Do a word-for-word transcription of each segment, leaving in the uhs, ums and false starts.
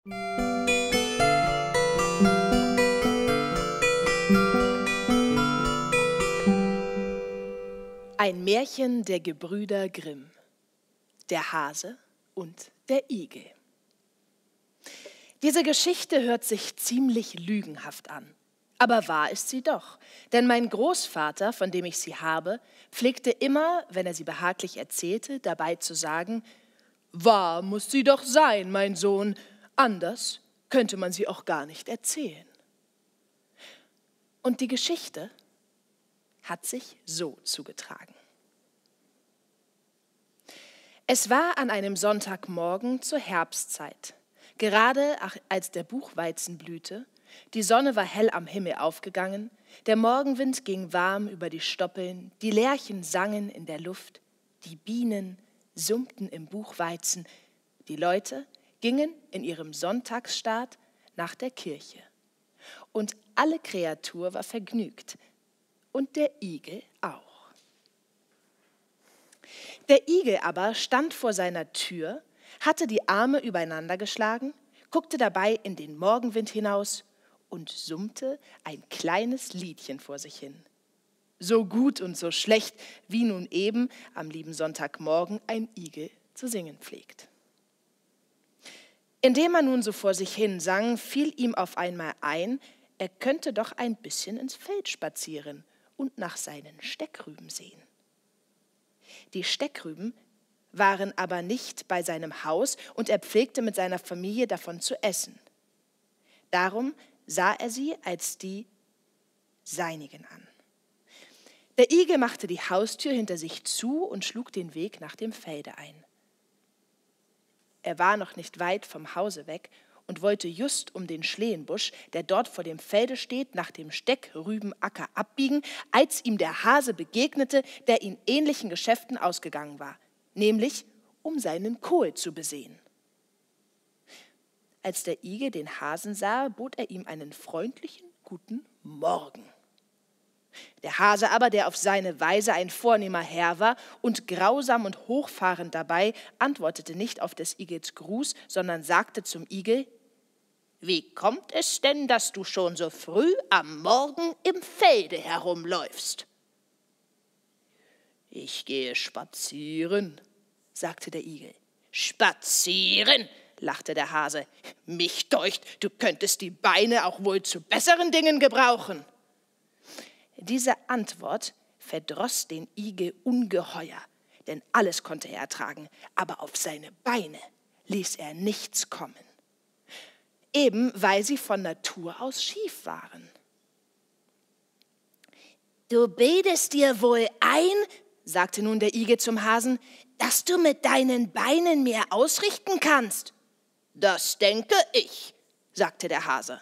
Ein Märchen der Gebrüder Grimm, der Hase und der Igel. Diese Geschichte hört sich ziemlich lügenhaft an, aber wahr ist sie doch, denn mein Großvater, von dem ich sie habe, pflegte immer, wenn er sie behaglich erzählte, dabei zu sagen: Wahr muss sie doch sein, mein Sohn, anders könnte man sie auch gar nicht erzählen. Und die Geschichte hat sich so zugetragen. Es war an einem Sonntagmorgen zur Herbstzeit, gerade als der Buchweizen blühte, die Sonne war hell am Himmel aufgegangen, der Morgenwind ging warm über die Stoppeln, die Lerchen sangen in der Luft, die Bienen summten im Buchweizen, die Leute gingen in ihrem Sonntagsstaat nach der Kirche. Und alle Kreatur war vergnügt, und der Igel auch. Der Igel aber stand vor seiner Tür, hatte die Arme übereinander geschlagen, guckte dabei in den Morgenwind hinaus und summte ein kleines Liedchen vor sich hin. So gut und so schlecht, wie nun eben am lieben Sonntagmorgen ein Igel zu singen pflegt. Indem er nun so vor sich hin sang, fiel ihm auf einmal ein, er könnte doch ein bisschen ins Feld spazieren und nach seinen Steckrüben sehen. Die Steckrüben waren aber nicht bei seinem Haus und er pflegte mit seiner Familie davon zu essen. Darum sah er sie als die seinigen an. Der Igel machte die Haustür hinter sich zu und schlug den Weg nach dem Felde ein. Er war noch nicht weit vom Hause weg und wollte just um den Schlehenbusch, der dort vor dem Felde steht, nach dem Steckrübenacker abbiegen, als ihm der Hase begegnete, der in ähnlichen Geschäften ausgegangen war, nämlich um seinen Kohl zu besehen. Als der Igel den Hasen sah, bot er ihm einen freundlichen, guten Morgen. Der Hase aber, der auf seine Weise ein vornehmer Herr war und grausam und hochfahrend dabei, antwortete nicht auf des Igels Gruß, sondern sagte zum Igel: Wie kommt es denn, dass du schon so früh am Morgen im Felde herumläufst? Ich gehe spazieren, sagte der Igel. Spazieren, lachte der Hase. Mich deucht, du könntest die Beine auch wohl zu besseren Dingen gebrauchen. Diese Antwort verdross den Igel ungeheuer, denn alles konnte er ertragen, aber auf seine Beine ließ er nichts kommen, eben weil sie von Natur aus schief waren. Du bildest dir wohl ein, sagte nun der Igel zum Hasen, dass du mit deinen Beinen mehr ausrichten kannst. Das denke ich, sagte der Hase.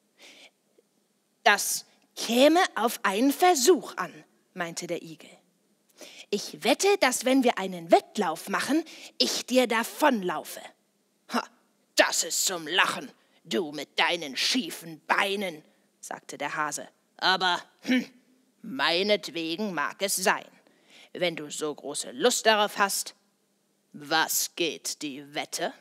Das käme auf einen Versuch an, meinte der Igel. Ich wette, dass wenn wir einen Wettlauf machen, ich dir davonlaufe. Ha, das ist zum Lachen, du mit deinen schiefen Beinen, sagte der Hase. Aber hm, meinetwegen mag es sein, wenn du so große Lust darauf hast. Was geht die Wette?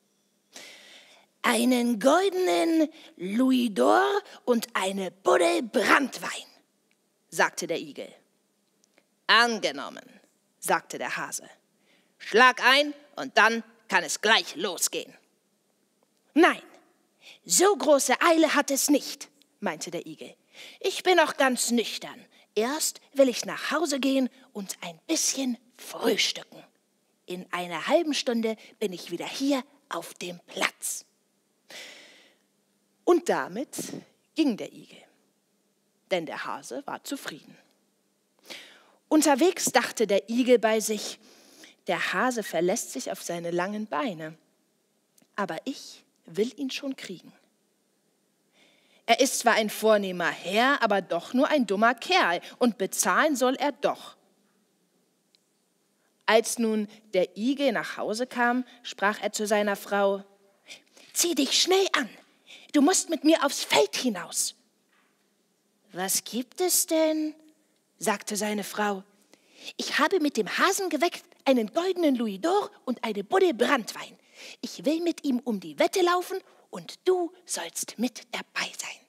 Einen goldenen Louis d'Or und eine Buddel Branntwein, sagte der Igel. Angenommen, sagte der Hase. Schlag ein und dann kann es gleich losgehen. Nein, so große Eile hat es nicht, meinte der Igel. Ich bin auch ganz nüchtern. Erst will ich nach Hause gehen und ein bisschen frühstücken. In einer halben Stunde bin ich wieder hier auf dem Platz. Und damit ging der Igel, denn der Hase war zufrieden. Unterwegs dachte der Igel bei sich, der Hase verlässt sich auf seine langen Beine, aber ich will ihn schon kriegen. Er ist zwar ein vornehmer Herr, aber doch nur ein dummer Kerl und bezahlen soll er doch. Als nun der Igel nach Hause kam, sprach er zu seiner Frau: Zieh dich schnell an, du musst mit mir aufs Feld hinaus. Was gibt es denn? Sagte seine Frau. Ich habe mit dem Hasen geweckt einen goldenen Louis d'Or und eine Buddel Branntwein. Ich will mit ihm um die Wette laufen und du sollst mit dabei sein.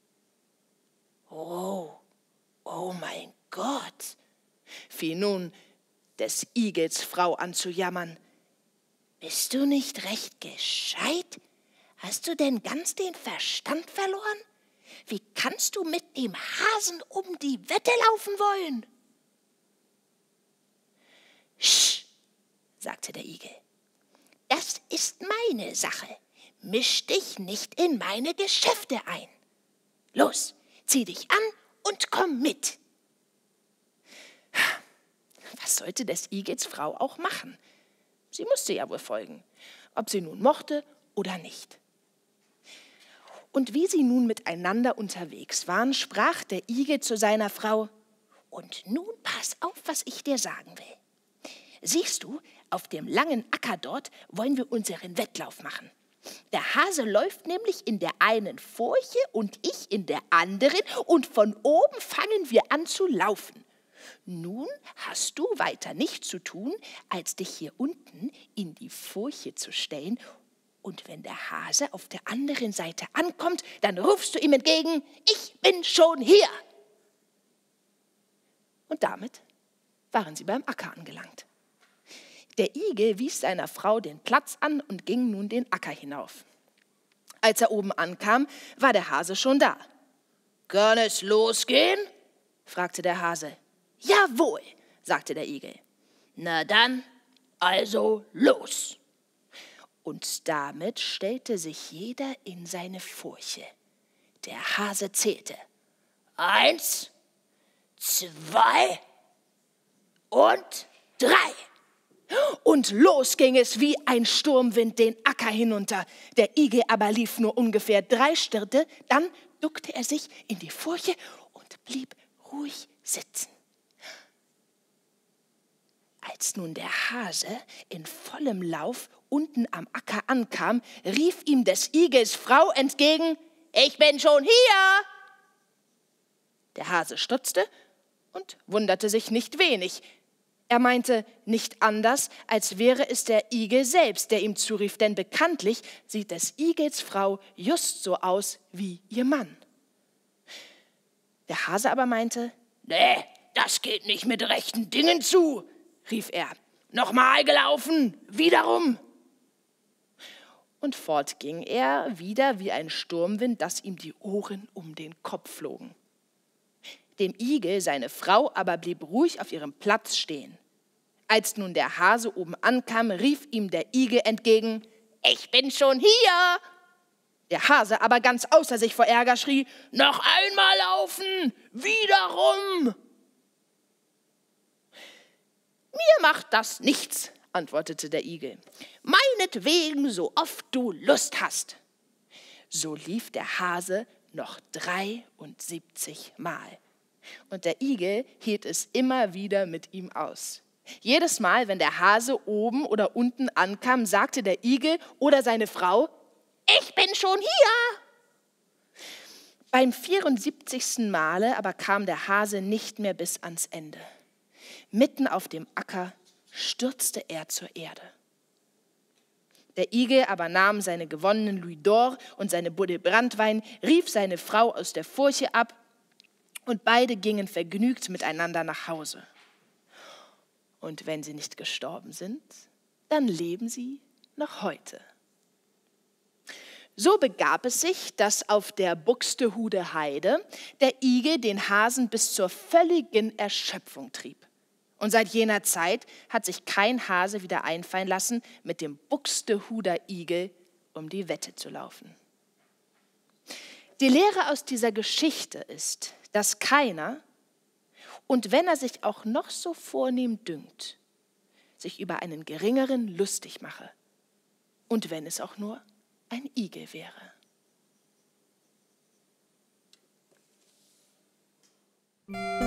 Oh, oh mein Gott, fing nun des Igels Frau an zu jammern. Bist du nicht recht gescheit? Hast du denn ganz den Verstand verloren? Wie kannst du mit dem Hasen um die Wette laufen wollen? Sch, sagte der Igel. Das ist meine Sache. Misch dich nicht in meine Geschäfte ein. Los, zieh dich an und komm mit. Was sollte des Igels Frau auch machen? Sie musste ja wohl folgen, ob sie nun mochte oder nicht. Und wie sie nun miteinander unterwegs waren, sprach der Igel zu seiner Frau: Und nun pass auf, was ich dir sagen will. Siehst du, auf dem langen Acker dort wollen wir unseren Wettlauf machen. Der Hase läuft nämlich in der einen Furche und ich in der anderen, und von oben fangen wir an zu laufen. Nun hast du weiter nichts zu tun, als dich hier unten in die Furche zu stellen, und wenn der Hase auf der anderen Seite ankommt, dann rufst du ihm entgegen: Ich bin schon hier. Und damit waren sie beim Acker angelangt. Der Igel wies seiner Frau den Platz an und ging nun den Acker hinauf. Als er oben ankam, war der Hase schon da. »Kann es losgehen?« fragte der Hase. »Jawohl«, sagte der Igel. »Na dann, also los!« Und damit stellte sich jeder in seine Furche. Der Hase zählte. Eins, zwei und drei. Und los ging es wie ein Sturmwind den Acker hinunter. Der Igel aber lief nur ungefähr drei Schritte, dann duckte er sich in die Furche und blieb ruhig sitzen. Als nun der Hase in vollem Lauf unten am Acker ankam, rief ihm des Igels Frau entgegen: Ich bin schon hier! Der Hase stutzte und wunderte sich nicht wenig. Er meinte nicht anders, als wäre es der Igel selbst, der ihm zurief, denn bekanntlich sieht des Igels Frau just so aus wie ihr Mann. Der Hase aber meinte: Nee, das geht nicht mit rechten Dingen zu, rief er. Nochmal gelaufen, wiederum. Und fort ging er wieder wie ein Sturmwind, dass ihm die Ohren um den Kopf flogen. Dem Igel, seine Frau, aber blieb ruhig auf ihrem Platz stehen. Als nun der Hase oben ankam, rief ihm der Igel entgegen: Ich bin schon hier! Der Hase aber ganz außer sich vor Ärger schrie: Noch einmal laufen, wiederum! Mir macht das nichts, antwortete der Igel. Meinetwegen, so oft du Lust hast. So lief der Hase noch dreiundsiebzig Mal. Und der Igel hielt es immer wieder mit ihm aus. Jedes Mal, wenn der Hase oben oder unten ankam, sagte der Igel oder seine Frau: Ich bin schon hier. Beim vierundsiebzigsten Male aber kam der Hase nicht mehr bis ans Ende. Mitten auf dem Acker stürzte er zur Erde. Der Igel aber nahm seine gewonnenen Louis d'Or und seine Buddel Branntwein, rief seine Frau aus der Furche ab, und beide gingen vergnügt miteinander nach Hause. Und wenn sie nicht gestorben sind, dann leben sie noch heute. So begab es sich, dass auf der Buxtehuder Heide der Igel den Hasen bis zur völligen Erschöpfung trieb. Und seit jener Zeit hat sich kein Hase wieder einfallen lassen, mit dem Buxtehuder Igel um die Wette zu laufen. Die Lehre aus dieser Geschichte ist, dass keiner, und wenn er sich auch noch so vornehm dünkt, sich über einen Geringeren lustig mache, und wenn es auch nur ein Igel wäre.